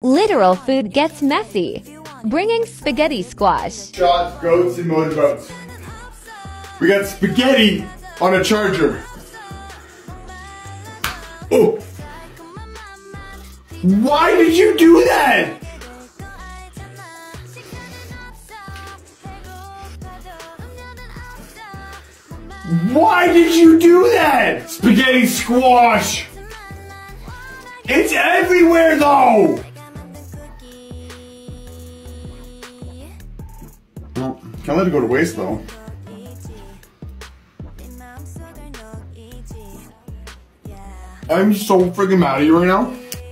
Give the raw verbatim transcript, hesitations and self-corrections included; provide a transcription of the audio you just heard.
Literal food gets messy. Bringing spaghetti squash. Shots, goats, and motorboats. We got spaghetti on a charger. Oh! Why did you do that? Why did you do that? Spaghetti squash! It's everywhere though! Well, can't let it go to waste though. I'm so freaking mad at you right now.